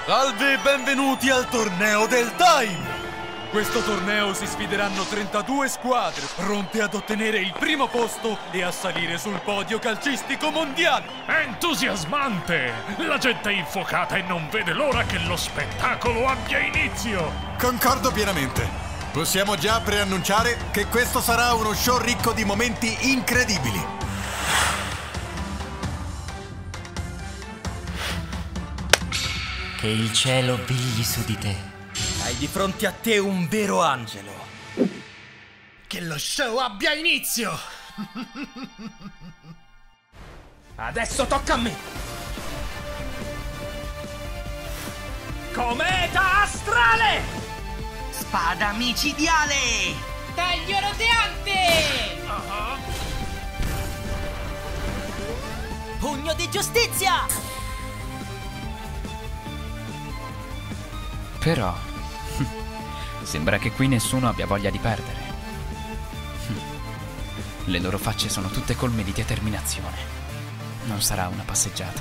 Salve e benvenuti al torneo del Time! Questo torneo si sfideranno 32 squadre, pronte ad ottenere il primo posto e a salire sul podio calcistico mondiale! Entusiasmante! La gente è infuocata e non vede l'ora che lo spettacolo abbia inizio! Concordo pienamente. Possiamo già preannunciare che questo sarà uno show ricco di momenti incredibili. Che il cielo brilli su di te. Hai di fronte a te un vero angelo. Che lo show abbia inizio! Adesso tocca a me. Cometa astrale! Spada micidiale! Taglio roteante! Pugno di giustizia! Però sembra che qui nessuno abbia voglia di perdere. Le loro facce sono tutte colme di determinazione. Non sarà una passeggiata.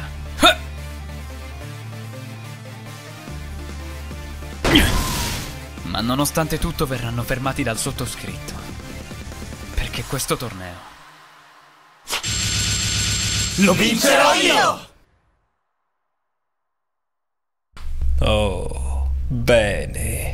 Ma nonostante tutto verranno fermati dal sottoscritto. Perché questo torneo Lo vincerò io! Oh, bene.